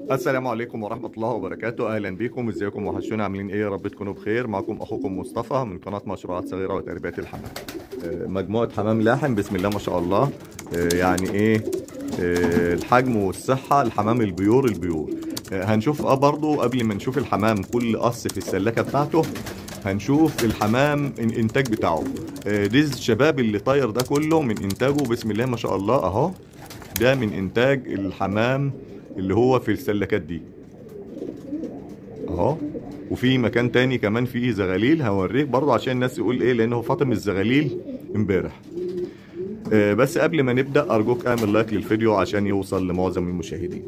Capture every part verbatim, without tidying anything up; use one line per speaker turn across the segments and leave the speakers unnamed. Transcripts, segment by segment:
السلام عليكم ورحمة الله وبركاته. أهلا بكم، ازيكم؟ وحشونا، عاملين ايه؟ يا رب تكونوا بخير. معكم أخوكم مصطفى من قناة مشروعات صغيرة وتربية الحمام. آه، مجموعة حمام لاحم، بسم الله ما شاء الله. آه، يعني ايه آه، الحجم والصحة، الحمام البيور البيور. آه، هنشوف اه برضو قبل ما نشوف الحمام كل قص في السلكة بتاعته، هنشوف الحمام الانتاج بتاعه. آه، دي الشباب اللي طاير ده كله من انتاجه، بسم الله ما شاء الله اهو. ده من انتاج الحمام اللي هو في السلكات دي اهو. وفي مكان تاني كمان فيه زغاليل، هوريك برضه عشان الناس يقول ايه، لانه فاطم الزغاليل امبارح. آه بس قبل ما نبدأ ارجوك اعمل لايك للفيديو عشان يوصل لمعظم المشاهدين.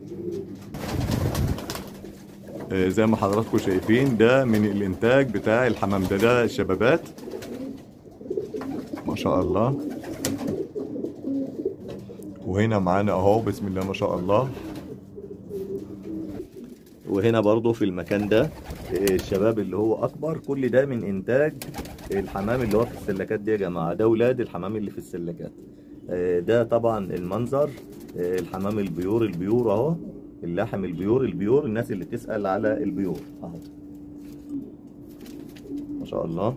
آه زي ما حضراتكم شايفين ده من الانتاج بتاع الحمام ده ده الشبابات ما شاء الله. وهنا معانا اهو بسم الله ما شاء الله. وهنا برضو في المكان ده الشباب اللي هو اكبر، كل ده من انتاج الحمام اللي هو في السلكات دي يا جماعه. ده ولاد الحمام اللي في السلكات. ده طبعا المنظر الحمام البيور البيور اهو، اللحم البيور البيور. الناس اللي تسأل على البيور اهو ما شاء الله.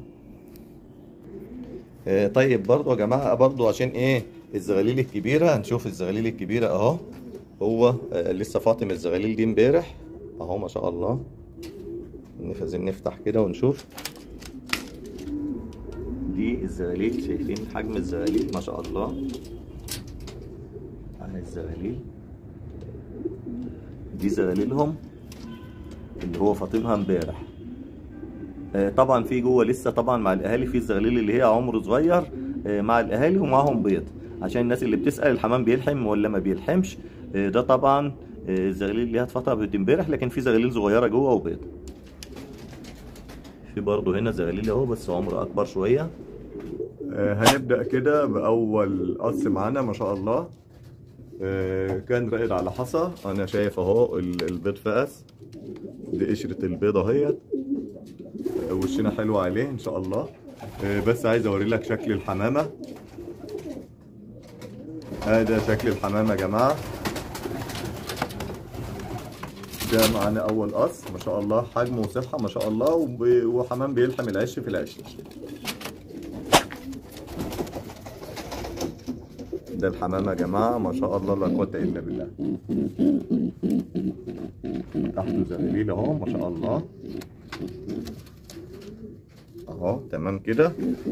طيب برضو يا جماعه، برضو عشان ايه الزغاليل الكبيره، هنشوف الزغاليل الكبيره اهو. هو لسه فاطم الزغاليل دي امبارح اهو ما شاء الله. عايزين نفتح كده ونشوف دي الزغاليل. شايفين حجم الزغاليل ما شاء الله. اهي الزغاليل دي زغاليلهم اللي هو فاطمها امبارح. آه طبعا في جوه لسه طبعا مع الاهالي في الزغاليل اللي هي عمر صغير آه مع الاهالي ومعاهم بيض. عشان الناس اللي بتسأل الحمام بيلحم ولا ما بيلحمش، آه ده طبعا آه الزغاليل اللي هتفطر بيض امبارح، لكن في زغاليل صغيره جوه وبيض. في برضه هنا زغاليل اهو بس عمر اكبر شويه. آه هنبدأ كده بأول قص معانا ما شاء الله. آه كان راقد على حصى، أنا شايف أهو البيض فقس. دي قشرة البيضة اهيت. آه وشنا حلو عليه إن شاء الله. آه بس عايز أوري لك شكل الحمامة. هذا شكل الحمامة يا جماعة. ده معانا أول قص ما شاء الله، حجمه وصحة ما شاء الله، وحمام بيلحم العش في العش. ده الحمامة يا جماعة ما شاء الله لا قوة إلا بالله. تحته زغاليل أهو ما شاء الله أهو تمام كده.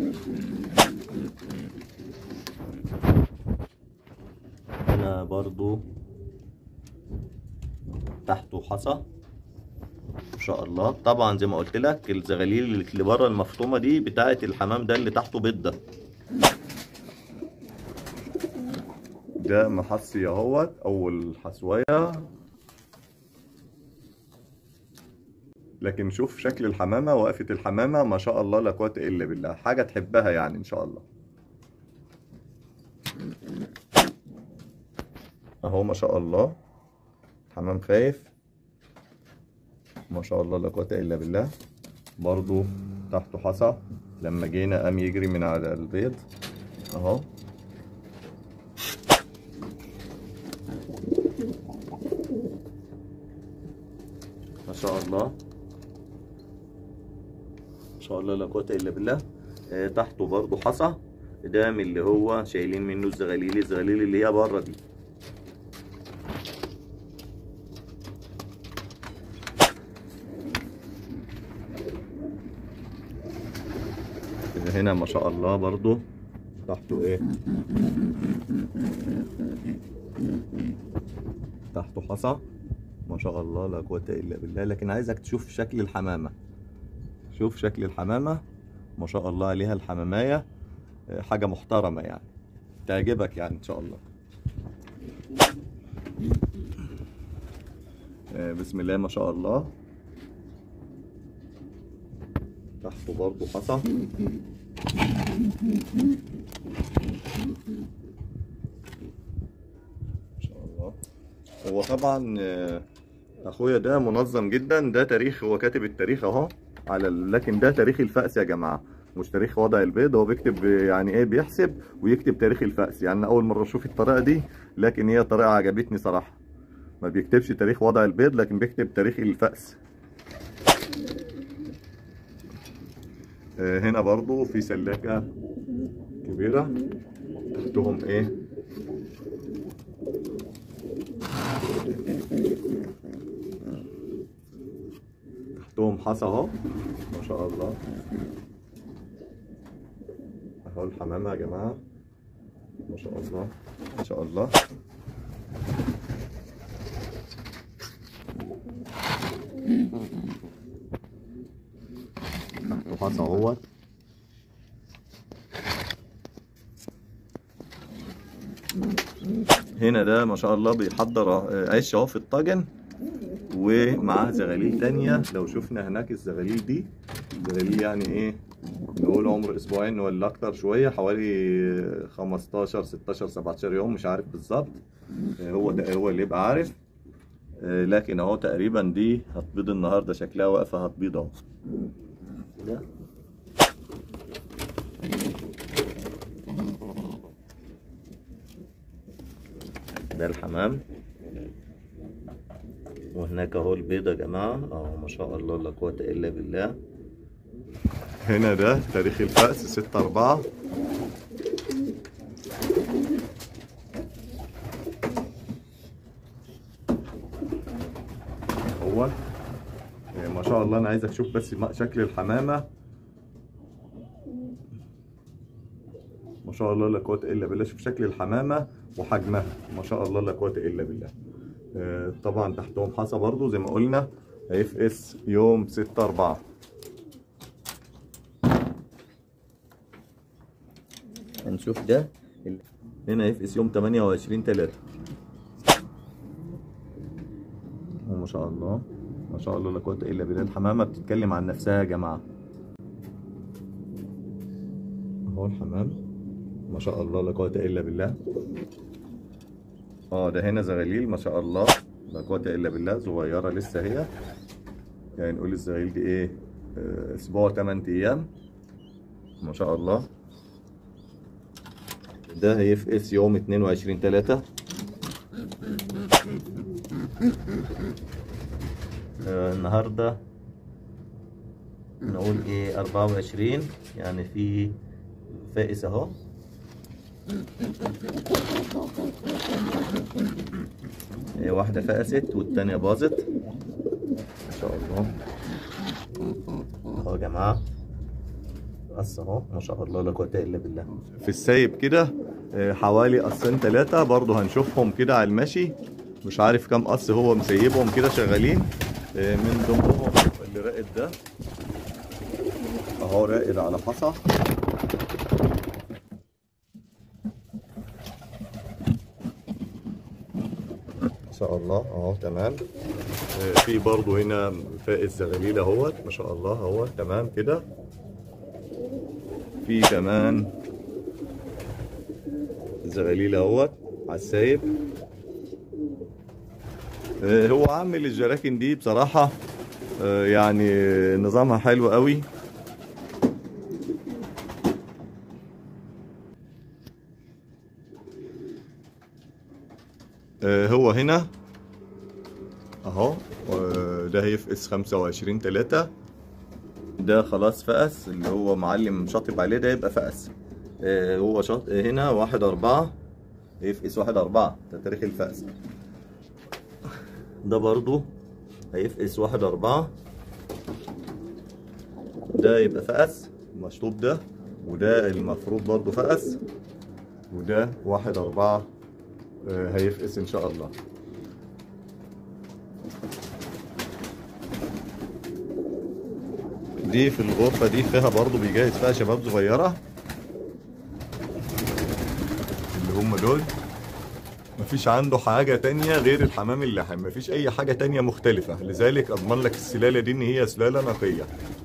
هنا برضو تحته حصى ما شاء الله. طبعا زي ما قلت لك الزغاليل اللي بره المفطومة دي بتاعة الحمام ده اللي تحته بيض. ده ده محصي اهوت اول حصوية. لكن شوف شكل الحمامة، وقفة الحمامة ما شاء الله لا قوة الا بالله، حاجة تحبها يعني ان شاء الله. اهو ما شاء الله حمام خايف ما شاء الله لا قوة الا بالله. برضو تحته حصى، لما جينا قام يجري من على البيض اهو. ما شاء الله ما شاء الله لا قوة الا بالله. آه تحته برضو حصى، ده من اللي هو شايلين منه الزغاليل، الزغاليل اللي هي بره دي. هنا ما شاء الله برضو تحته ايه، تحته حصى ما شاء الله لا قوة الا بالله. لكن عايزك تشوف شكل الحمامة، شوف شكل الحمامة ما شاء الله عليها. الحماماية حاجة محترمة يعني، تعجبك يعني ان شاء الله. بسم الله ما شاء الله. تحته برضو حصى ما شاء الله. هو طبعا اخويا ده منظم جدا، ده تاريخ، هو كاتب التاريخ اهو على، لكن ده تاريخ الفأس يا جماعه، مش تاريخ وضع البيض. هو بيكتب يعني ايه، بيحسب ويكتب تاريخ الفأس. يعني اول مره اشوف الطريقه دي، لكن هي طريقه عجبتني صراحه. ما بيكتبش تاريخ وضع البيض لكن بيكتب تاريخ الفأس. هنا برضو في سلاكة كبيرة تحتهم ايه تحتهم حصى اهو ما شاء الله. اهو الحمامة يا جماعة ما شاء الله ما شاء الله. تحته حصى اهوت. هنا ده ما شاء الله بيحضر عيش اهو في الطاجن ومعاه زغاليل تانية. لو شفنا هناك الزغاليل دي زغاليل يعني ايه نقول عمر اسبوعين ولا اكتر شوية، حوالي خمستاشر ستاشر سبعتاشر يوم مش عارف بالظبط، هو ده هو اللي يبقى عارف. لكن اهو تقريبا دي هتبيض النهارده، شكلها واقفة هتبيض اهو. ده الحمام وهناك اهو البيضة يا جماعة اهو ما شاء الله لا قوة الا بالله. هنا ده تاريخ الفأس ستة أربعة. هو ما شاء الله. انا عايزك تشوف بس شكل الحمامة ما شاء الله لا قوة الا بالله. شوف شكل الحمامة وحجمها ما شاء الله لا قوة الا بالله. آه طبعا تحتهم حصى برضو زي ما قلنا هيفقس يوم ستة أربعة. هنشوف ده هنا هيفقس يوم تمانية وعشرين تلاتة. ما شاء الله ما شاء الله لا قوة الا بالله. الحمامة بتتكلم عن نفسها يا جماعة. اهو الحمام ما شاء الله لا قوة الا بالله. اه ده هنا زغاليل ما شاء الله لا قوة الا بالله صغيرة لسه هي، يعني نقول الزغاليل دي ايه آه اسبوع تمن ايام ما شاء الله. ده هيفقس يوم اتنين وعشرين تلاتة. آه النهارده نقول ايه أربعة وعشرين، يعني في فائس اهو. هي واحدة فقست والتانية باظت ما شاء الله. اهو يا جماعة قص اهو ما شاء الله لا قوة الا بالله. في السايب كده حوالي قصين تلاتة برضو هنشوفهم كده على المشي، مش عارف كام قص هو مسيبهم كده شغالين. من ضمنهم اللي راقد ده اهو راقد على حصى ما شاء الله اهو تمام. في برضو هنا فائز زغاليل اهوت ما شاء الله اهو تمام كده. في كمان زغاليل اهوت على السايب. هو عامل الجراكن دي بصراحة يعني نظامها حلو قوي. هو هنا اهو ده هيفقس خمسة وعشرين تلاتة. ده خلاص فقس اللي هو معلم شاطب عليه ده يبقى فقس. هو شاط هنا واحد أربعة هيفقس واحد أربعة ده تاريخ الفقس. ده برضو هيفقس واحد أربعة ده يبقى فقس مشطوب ده، وده المفروض برضو فقس، وده واحد أربعة هيفقس إن شاء الله. دي في الغرفة دي فيها برضو بيجهز فيها شباب صغيرة اللي هم دول. مفيش عنده حاجة تانية غير الحمام اللحم، مفيش أي حاجة تانية مختلفة، لذلك أضمن لك السلالة دي إن هي سلالة نقية.